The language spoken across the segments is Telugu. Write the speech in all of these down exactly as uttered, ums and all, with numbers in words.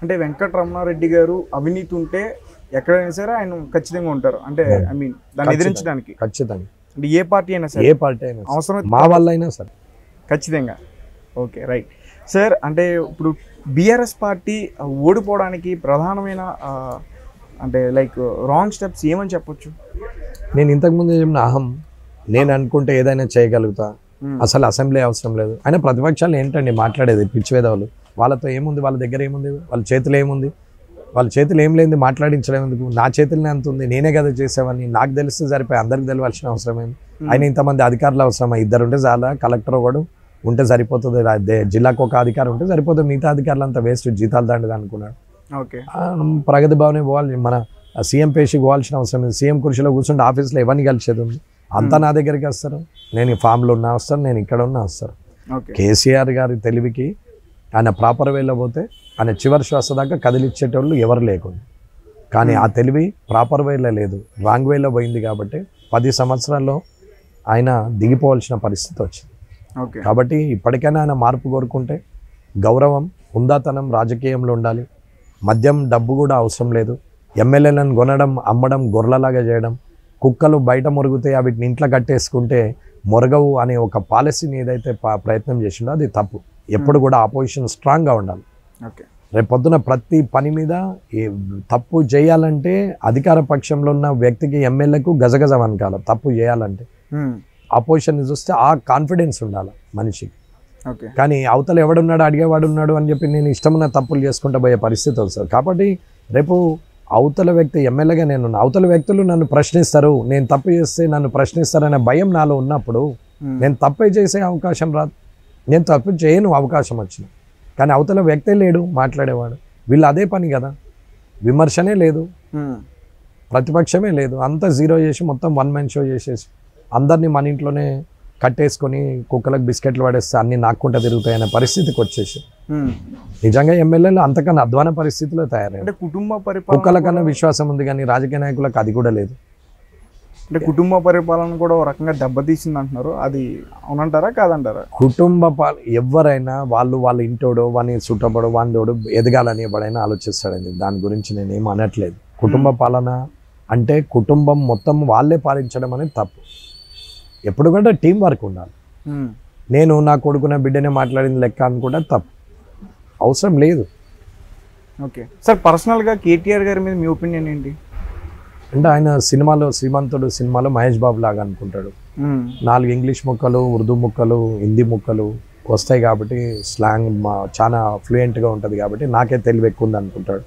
అంటే వెంకట రమణారెడ్డి గారు అవినీతి ఉంటే ఎక్కడైనా సరే ఆయన ఖచ్చితంగా ఉంటారు. అంటే ఐ మీన్ దాన్ని ఎదిరించడానికి ఖచ్చితంగా. అంటే ఏ పార్టీ అయినా సరే, ఏ పార్టీ అయినా అవసరం మా వల్ల అయినా సరే ఖచ్చితంగా. Okay, right sir. అంటే ఇప్పుడు బీఆర్ఎస్ పార్టీ ఓడిపోవడానికి ప్రధానమైన అంటే లైక్ రాంగ్ స్టెప్స్ ఏమని చెప్పొచ్చు? నేను ఇంతకుముందు చెప్పిన అహం, నేను అనుకుంటే ఏదైనా చేయగలుగుతా, అసలు అసెంబ్లీ అవసరం లేదు. అయినా ప్రతిపక్షాలు ఏంటండి మాట్లాడేది, పిచ్చివేదవులు. వాళ్ళతో ఏముంది, వాళ్ళ దగ్గర ఏముంది, వాళ్ళ చేతిలో ఏముంది, వాళ్ళ చేతులు ఏం లేనిది మాట్లాడించడం ఎందుకు? నా చేతులనే అంత ఉంది, నేనే కదా చేసేవాడిని, నాకు తెలిస్తే సరిపోయి, అందరికి తెలియాల్సిన అవసరమేంది? ఆయన ఇంతమంది అధికారులు అవసరమా? ఇద్దరు ఉంటే చాలా, కలెక్టర్ ఒకడు ఉంటే సరిపోతుంది, జిల్లాకు ఒక అధికారం ఉంటే సరిపోతుంది, మిగతా అధికారులు అంతా వేస్ట్, జీతాలు దండగా అనుకున్నాడు. ఓకే, ప్రగతి భవనే పోవాలి, మన సీఎం పేషి పోవాల్సిన అవసరం లేదు. సీఎం కుర్చీలో కూర్చుంటే ఆఫీస్లో ఎవరిని కలిసేది ఉంది? అంతా నా దగ్గరికి వస్తారు, నేను ఫామ్లో ఉన్నా వస్తారు, నేను ఇక్కడ ఉన్నా వస్తారు. కేసీఆర్ గారి తెలివికి ఆయన ప్రాపర్ వేలో పోతే ఆయన చివరి శ్వాస దాకా కదిలిచ్చేటోళ్ళు ఎవరు లేకుండా, కానీ ఆ తెలివి ప్రాపర్ వేలో లేదు, రాంగ్ వేలో పోయింది. కాబట్టి పది సంవత్సరాల్లో ఆయన దిగిపోవాల్సిన పరిస్థితి వచ్చింది. కాబట్టి ఇప్పటికైనా ఆయన మార్పు కోరుకుంటే గౌరవం, హుందాతనం రాజకీయంలో ఉండాలి. మద్యం, డబ్బు కూడా అవసరం లేదు. ఎమ్మెల్యేలను కొనడం, అమ్మడం, గొర్రెలాగా చేయడం, కుక్కలు బయట మొరుగుతే వీటిని ఇంట్లో కట్టేసుకుంటే మొరగవు అనే ఒక పాలసీని ఏదైతే ప్రయత్నం చేసిండో అది తప్పు. ఎప్పుడు కూడా ఆపోజిషన్ స్ట్రాంగ్గా ఉండాలి. రేపు పొద్దున ప్రతి పని మీద తప్పు చేయాలంటే అధికార పక్షంలో ఉన్న వ్యక్తికి, ఎమ్మెల్యేకు గజగజ వనకాల. తప్పు చేయాలంటే ఆపోజిషన్ని చూస్తే ఆ కాన్ఫిడెన్స్ ఉండాలి మనిషికి. కానీ అవతల ఎవడున్నాడు, అడిగేవాడు ఉన్నాడు అని చెప్పి నేను ఇష్టమైన తప్పులు చేసుకుంటూ పోయే పరిస్థితి వస్తుంది. కాబట్టి రేపు అవతల వ్యక్తి ఎమ్మెల్యేగా నేను, అవతల వ్యక్తులు నన్ను ప్రశ్నిస్తారు, నేను తప్పు చేస్తే నన్ను ప్రశ్నిస్తారనే భయం నాలో ఉన్నప్పుడు నేను తప్పే చేసే అవకాశం రాదు. నేను తప్పు చేయను అవకాశం వచ్చిన, కానీ అవతల వ్యక్తే లేడు మాట్లాడేవాడు. వీళ్ళు అదే పని కదా, విమర్శనే లేదు, ప్రతిపక్షమే లేదు, అంతా జీరో చేసి మొత్తం వన్ మ్యాన్ షో చేసేసి అందరినీ మన ఇంట్లోనే కట్టేసుకొని కుక్కలకు బిస్కెట్లు పడేస్తే అన్ని నాక్కుంటా తిరుగుతాయనే పరిస్థితికి వచ్చేసి నిజంగా ఎమ్మెల్యేలు అంతకన్నా అధ్వాన పరిస్థితిలో తయారయ్యారు. కుటుంబ కుక్కల కన్నా విశ్వాసం ఉంది, కానీ రాజకీయ నాయకులకు అది కూడా లేదు. అంటే కుటుంబ పరిపాలన కూడా ఒక రకంగా దెబ్బతీసింది అంటున్నారు, అది అవునంటారా కాదంటారా? కుటుంబ పాల ఎవరైనా వాళ్ళు వాళ్ళ ఇంటోడో వాని చుట్టబడో వాండోడు ఎదగాలని ఎవడైనా ఆలోచిస్తాడండి. దాని గురించి నేను ఏం అనట్లేదు. కుటుంబ పాలన అంటే కుటుంబం మొత్తం వాళ్ళే పాలించడం అనేది తప్పు. ఎప్పుడు కూడా టీం వర్క్ ఉండాలి. నేను నా కొడుకున్న బిడ్డనే మాట్లాడింది లెక్క అనుకుంటే తప్పు, అవసరం లేదు. ఓకే సార్, పర్సనల్గా కేటీఆర్ గారి మీద మీ ఒపీనియన్ ఏంటి? అంటే ఆయన సినిమాలో శ్రీమంతుడు సినిమాలో మహేష్ బాబు లాగా అనుకుంటాడు. నాలుగు ఇంగ్లీష్ ముక్కలు, ఉర్దూ ముక్కలు, హిందీ ముక్కలు వస్తాయి కాబట్టి స్లాంగ్ చాలా ఫ్లూయెంట్గా ఉంటుంది కాబట్టి నాకే తెలివి ఎక్కువ ఉంది అనుకుంటాడు.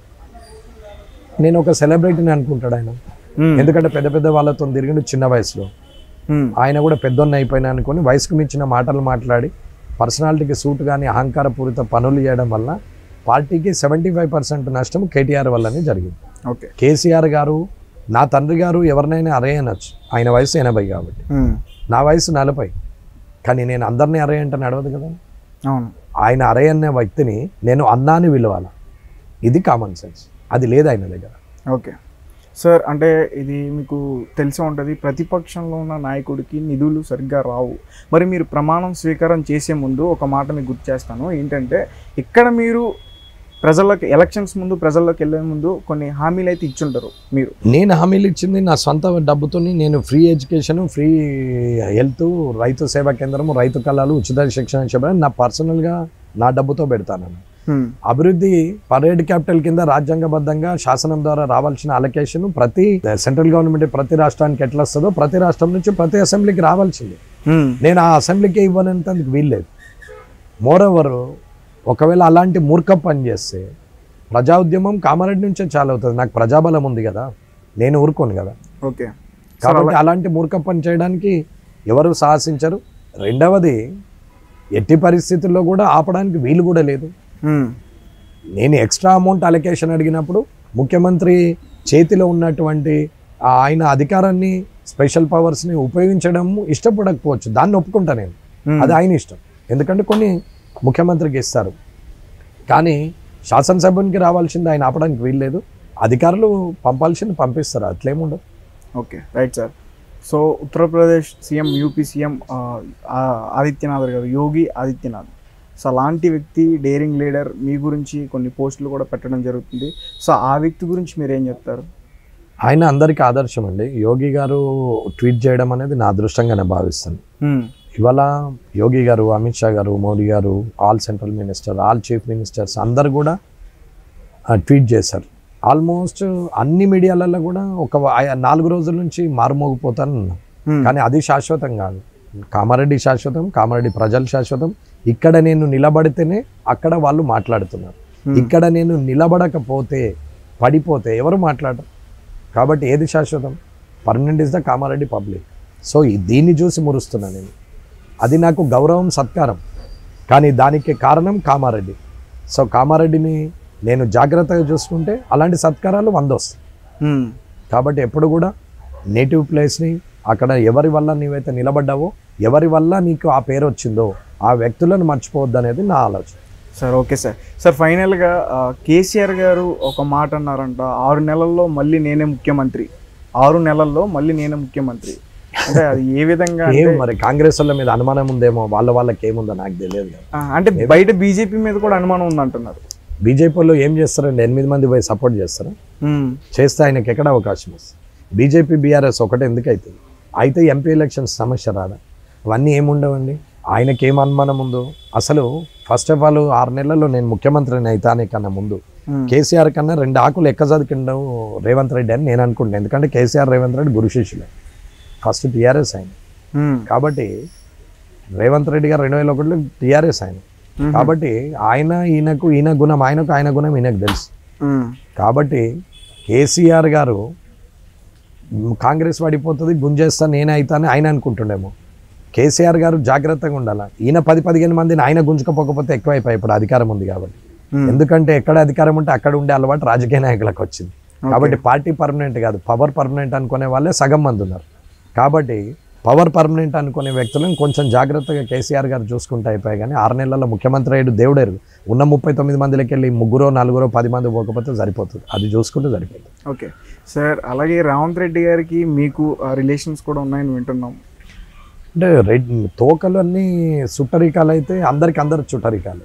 నేను ఒక సెలబ్రిటీని అనుకుంటాడు ఆయన, ఎందుకంటే పెద్ద పెద్ద వాళ్ళతో తిరిగిండు చిన్న వయసులో. ఆయన కూడా పెద్దోన్న అయిపోయినా అనుకుని వయసుకు మించిన మాటలు మాట్లాడి పర్సనాలిటీకి సూట్ కానీ అహంకారపూరిత పనులు చేయడం వల్ల పార్టీకి సెవెంటీ ఫైవ్ పర్సెంట్ నష్టం కేటీఆర్ వల్లనే జరిగింది. ఓకే, కేసీఆర్ గారు, నా తండ్రి గారు ఎవరినైనా అరే అనొచ్చు, ఆయన వయసు ఎనభై కాబట్టి, నా వయసు నలభై, కానీ నేను అందరినీ అరే అంటే నడవదు కదా. అవును, ఆయన అరే అనే వ్యక్తిని నేను అన్నాని విలువాల, ఇది కామన్ సెన్స్, అది లేదు ఆయన దగ్గర. ఓకే సార్, అంటే ఇది మీకు తెలిసి ఉంటుంది, ప్రతిపక్షంలో ఉన్న నాయకుడికి నిధులు సరిగ్గా రావు. మరి మీరు ప్రమాణం స్వీకారం చేసే ముందు ఒక మాట మీకు గుర్తు చేస్తాను, ఏంటంటే ఇక్కడ మీరు ప్రజల్లోకి ఎలక్షన్స్ ముందు ప్రజల్లోకి వెళ్ళే ముందు కొన్ని హామీలు అయితే ఇచ్చుంటారు మీరు. నేను హామీలు ఇచ్చింది నా సొంత డబ్బుతో. నేను ఫ్రీ ఎడ్యుకేషన్, ఫ్రీ హెల్త్, రైతు సేవా కేంద్రము, రైతు కళాలు, ఉచిత శిక్షణ చెప్పడం నా పర్సనల్గా నా డబ్బుతో పెడతాను. అభివృద్ధి పరేడ్ క్యాపిటల్ కింద రాజ్యాంగబద్ధంగా శాసనం ద్వారా రావాల్సిన అలొకేషన్ ప్రతి సెంట్రల్ గవర్నమెంట్ ప్రతి రాష్ట్రానికి ఎట్లా వస్తుందో ప్రతి రాష్ట్రం నుంచి ప్రతి అసెంబ్లీకి రావాల్సింది. నేను ఆ అసెంబ్లీకి ఇవ్వనందుకు వీల్లేదు. మోరోవర్ ఒకవేళ అలాంటి మూర్ఖ పని చేస్తే ప్రజా ఉద్యమం కామారెడ్డి నుంచే చాలా అవుతుంది. నాకు ప్రజాబలం ఉంది కదా, నేను ఊరుకోను కదా. ఓకే, కాబట్టి అలాంటి మూర్ఖ పని చేయడానికి ఎవరు సాహసించరు. రెండవది, ఎట్టి పరిస్థితుల్లో కూడా ఆపడానికి వీలు కూడా లేదు. నేను ఎక్స్ట్రా అమౌంట్ అలొకేషన్ అడిగినప్పుడు ముఖ్యమంత్రి చేతిలో ఉన్నటువంటి ఆయన అధికారాన్ని, స్పెషల్ పవర్స్ని ఉపయోగించడం ఇష్టపడకపోవచ్చు, దాన్ని ఒప్పుకుంటా నేను, అది ఆయన ఇష్టం. ఎందుకంటే కొన్ని ముఖ్యమంత్రికి ఇస్తారు, కానీ శాసనసభ్యునికి రావాల్సింది ఆయన ఆపడానికి వీల్లేదు. అధికారులు పంపాల్సింది పంపిస్తారు, అట్లేముండదు. Okay, right sir. So Uttar Pradesh CM, UP CM Adityanath garu, Yogi Adityanath, so అలాంటి వ్యక్తి డేరింగ్ లీడర్ మీ గురించి కొన్ని పోస్టులు కూడా పెట్టడం జరుగుతుంది. సో ఆ వ్యక్తి గురించి మీరు ఏం చెప్తారు? ఆయన అందరికీ ఆదర్శం అండి. యోగి గారు ట్వీట్ చేయడం అనేది నా అదృష్టంగానే భావిస్తాను. ఇవాళ యోగి గారు, Amit Shah garu, Modi garu, all central minister, all chief ministers అందరు కూడా ట్వీట్ చేశారు. ఆల్మోస్ట్ అన్ని మీడియాలలో కూడా ఒక నాలుగు రోజుల నుంచి మారుమోగిపోతాను. కానీ అది శాశ్వతం కాదు. కామారెడ్డి శాశ్వతం, కామారెడ్డి ప్రజలు శాశ్వతం. ఇక్కడ నేను నిలబడితేనే అక్కడ వాళ్ళు మాట్లాడుతున్నారు. ఇక్కడ నేను నిలబడకపోతే, పడిపోతే ఎవరు మాట్లాడరు. కాబట్టి ఏది శాశ్వతం? Permanent is the Kamareddy public. So దీన్ని చూసి మురుస్తున్నా నేను. అది నాకు గౌరవం, సత్కారం. కానీ దానికి కారణం కామారెడ్డి. సో కామారెడ్డిని నేను జాగ్రత్తగా చూసుకుంటే అలాంటి సత్కారాలు వంద వస్తాయి. కాబట్టి ఎప్పుడు కూడా నేటివ్ ప్లేస్ని, అక్కడ ఎవరి వల్ల నీవైతే నిలబడ్డావో, ఎవరి వల్ల నీకు ఆ పేరు వచ్చిందో ఆ వ్యక్తులను మర్చిపోవద్దు అనేది నా ఆలోచన. Sir okay sir. సార్ ఫైనల్గా కేసీఆర్ గారు ఒక మాట అన్నారంట, ఆరు నెలల్లో మళ్ళీ నేనే ముఖ్యమంత్రి, ఆరు నెలల్లో మళ్ళీ నేనే ముఖ్యమంత్రి అంటే అది ఏ విధంగా? మరి కాంగ్రెస్ వాళ్ళ మీద అనుమానం ఉందేమో, వాళ్ళ వాళ్ళకి ఏముందో నాకు తెలియదు. అంటే బయట బీజేపీ మీద కూడా అనుమానం ఉందంటున్నారు. బీజేపీ వాళ్ళు ఏం చేస్తారండి? ఎనిమిది మంది పోయి సపోర్ట్ చేస్తారా? చేస్తే ఆయనకి ఎక్కడ అవకాశం వస్తుంది? బీజేపీ బీఆర్ఎస్ ఒకటే ఎందుకు అవుతుంది? అయితే ఎంపీ ఎలక్షన్స్ సమస్య రాదా? అవన్నీ ఏముండవండి. ఆయనకి ఏం అనుమానం ఉందో అసలు. ఫస్ట్ ఆఫ్ ఆల్ ఆరు నెలల్లో నేను ముఖ్యమంత్రిని అవుతానే కన్నా ముందు కేసీఆర్ కన్నా రెండు ఆకులు ఎక్క చదువుకుంటాం రేవంత్ రెడ్డి అని నేను అనుకుంటాను. ఎందుకంటే కేసీఆర్ రేవంత్ రెడ్డి గురు శిష్యులే. ఫస్ట్ టీఆర్ఎస్ ఆయన కాబట్టి, రేవంత్ రెడ్డి గారు రెండు వేల ఒకటిలో టీఆర్ఎస్ ఆయన కాబట్టి ఆయన ఈయనకు ఈయన గుణం ఆయనకు, ఆయన గుణం ఈయనకు తెలుసు. కాబట్టి కేసీఆర్ గారు కాంగ్రెస్ పడిపోతుంది, గుంజేస్తా నేనే అవుతాను ఆయన అనుకుంటుండేమో. కేసీఆర్ గారు జాగ్రత్తగా ఉండాలి. ఈయన పది పదిహేను మందిని ఆయన గుంజుకపోకపోతే ఎక్కువైపోయి ఇప్పుడు అధికారం ఉంది కాబట్టి. ఎందుకంటే ఎక్కడ అధికారం ఉంటే అక్కడ ఉండే అలవాటు రాజకీయ నాయకులకు వచ్చింది. కాబట్టి పార్టీ పర్మనెంట్ కాదు, పవర్ పర్మనెంట్ అనుకునే వాళ్ళే సగం మంది ఉన్నారు. కాబట్టి పవర్ పర్మనెంట్ అనుకునే వ్యక్తులను కొంచెం జాగ్రత్తగా కేసీఆర్ గారు చూసుకుంటే అయిపోయాయి. కానీ ఆరు నెలల్లో ముఖ్యమంత్రి అయ్యాడు దేవుడేరు. ఉన్న ముప్పై తొమ్మిది మందికి వెళ్ళి ముగ్గురో నలుగురో పది మంది పోకపోతే సరిపోతుంది. అది చూసుకుంటే సరిపోతుంది. Okay sir. అలాగే రేవంత్ రెడ్డి గారికి మీకు రిలేషన్స్ కూడా ఉన్నాయని వింటున్నాం. అంటే రెడ్ తోకలు అన్నీ చుట్టరికాలు అయితే అందరికి అందరు చుట్టరికాలు.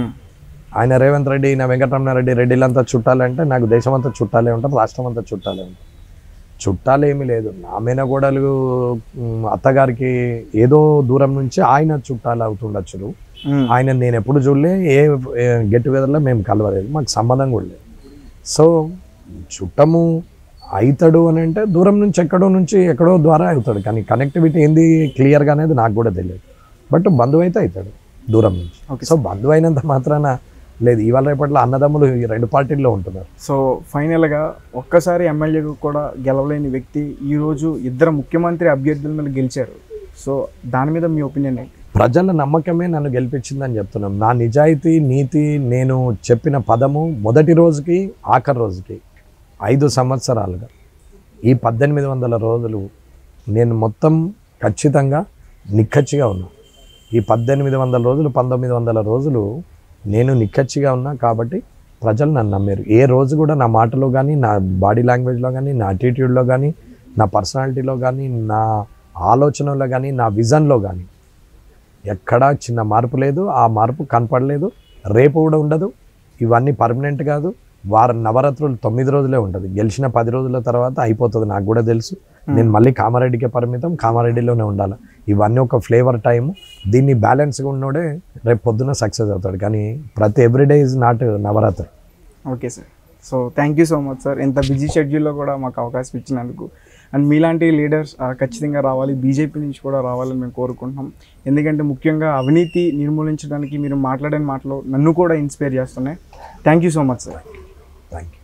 ఆయన రేవంత్ రెడ్డి, ఈయన వెంకటరమణ రెడ్డి, రెడ్డిలంతా చుట్టాలంటే నాకు దేశం అంతా చుట్టాలే ఉంటారు, రాష్ట్రం అంతా చుట్టాలే ఉంటారు. చుట్టాలేమీ లేదు. నా మేనగోడలు అత్తగారికి ఏదో దూరం నుంచి ఆయన చుట్టాలు అవుతుండొచ్చు. ఆయన నేను ఎప్పుడు చూడలే, ఏ గెట్ టుగెదర్లో మేము కలవలేదు, మాకు సంబంధం కూడా లేదు. సో చుట్టము అవుతాడు అని అంటే దూరం నుంచి ఎక్కడో నుంచి ఎక్కడో ద్వారా అవుతాడు. కానీ కనెక్టివిటీ ఏంది క్లియర్గా అనేది నాకు కూడా తెలియదు. బట్ బంధువు అయితే అవుతాడు దూరం నుంచి. సో బంధువు అయినంత మాత్రాన లేదు. ఇవాళ రేపట్లో అన్నదమ్ములు ఈ రెండు పార్టీల్లో ఉంటున్నారు. సో ఫైనల్గా ఒక్కసారి ఎమ్మెల్యేకు కూడా గెలవలేని వ్యక్తి ఈరోజు ఇద్దరు ముఖ్యమంత్రి అభ్యర్థుల మీద గెలిచారు. సో దాని మీద మీ ఒపీనియన్ ఏంటి? ప్రజల నమ్మకమే నన్ను గెలిపించిందని చెప్తున్నాం. నా నిజాయితీ, నీతి, నేను చెప్పిన పదము మొదటి రోజుకి ఆఖరి రోజుకి ఐదు సంవత్సరాలుగా ఈ పద్దెనిమిది వందల రోజులు నేను మొత్తం ఖచ్చితంగా నిక్కచ్చిగా ఉన్నా. ఈ పద్దెనిమిది వందల రోజులు పంతొమ్మిది వందల రోజులు నేను నిక్కచ్చిగా ఉన్నా. కాబట్టి ప్రజలు నన్ను నమ్మారు. ఏ రోజు కూడా నా మాటలో కానీ, నా బాడీ లాంగ్వేజ్లో కానీ, నా అటిట్యూడ్లో కానీ, నా పర్సనాలిటీలో కానీ, నా ఆలోచనలో కానీ, నా విజన్లో కానీ ఎక్కడా చిన్న మార్పు లేదు. ఆ మార్పు కనపడలేదు, రేపు కూడా ఉండదు. ఇవన్నీ పర్మనెంట్ కాదు. వారం నవరాత్రులు తొమ్మిది రోజులే ఉంటుంది. గెలిచిన పది రోజుల తర్వాత అయిపోతుంది. నాకు కూడా తెలుసు. నేను మళ్ళీ కామారెడ్డికే పరిమితం, కామారెడ్డిలోనే ఉండాలి. ఇవన్నీ ఒక ఫ్లేవర్ టైము. దీన్ని బ్యాలెన్స్గా ఉన్నోడే రేపు పొద్దున్న సక్సెస్ అవుతాడు. కానీ ప్రతి everyday is not Navratri. Okay sir. So thank you so much sir. ఇంత బిజీ షెడ్యూల్లో కూడా మాకు అవకాశం ఇచ్చినందుకు. అండ్ మీలాంటి లీడర్స్ ఖచ్చితంగా రావాలి, బీజేపీ నుంచి కూడా రావాలని మేము కోరుకుంటున్నాం. ఎందుకంటే ముఖ్యంగా అవినీతి నిర్మూలించడానికి మీరు మాట్లాడిన మాటలు నన్ను కూడా ఇన్స్పైర్ చేస్తున్నాయి. Thank you so much sir. Thank you.